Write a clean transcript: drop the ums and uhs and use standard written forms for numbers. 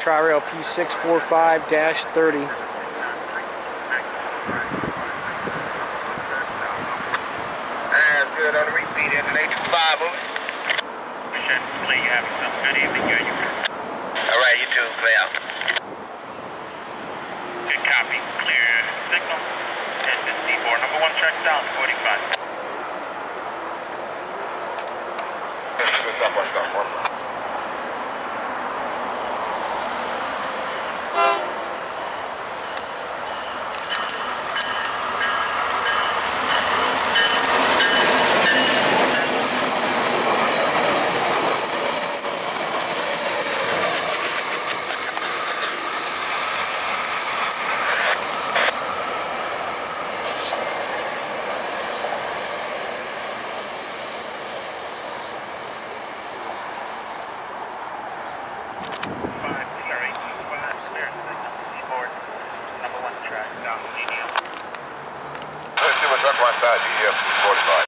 Tri-Rail P645-30. Good on the repeat, engine 85, over. Appreciate it, Clay. You having some good evening, you and your crew. All right, you too, Clay out. Good copy. Clear signal. Engine C4, number 1 track down, 45. Let's see what's up on side, GF 45.